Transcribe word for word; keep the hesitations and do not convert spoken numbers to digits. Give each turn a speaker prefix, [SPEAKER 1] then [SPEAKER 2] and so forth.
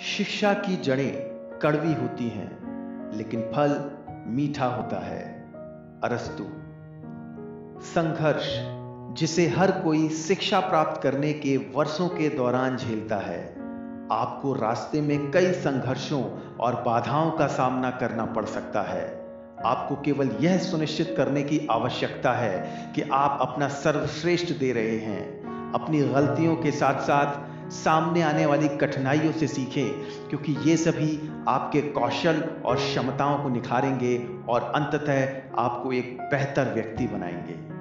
[SPEAKER 1] शिक्षा की जड़ें कड़वी होती हैं, लेकिन फल मीठा होता है। अरस्तु। संघर्ष, जिसे हर कोई शिक्षा प्राप्त करने के वर्षों के दौरान झेलता है। आपको रास्ते में कई संघर्षों और बाधाओं का सामना करना पड़ सकता है। आपको केवल यह सुनिश्चित करने की आवश्यकता है कि आप अपना सर्वश्रेष्ठ दे रहे हैं। अपनी गलतियों के साथ साथ सामने आने वाली कठिनाइयों से सीखें, क्योंकि ये सभी आपके कौशल और क्षमताओं को निखारेंगे और अंततः आपको एक बेहतर व्यक्ति बनाएंगे।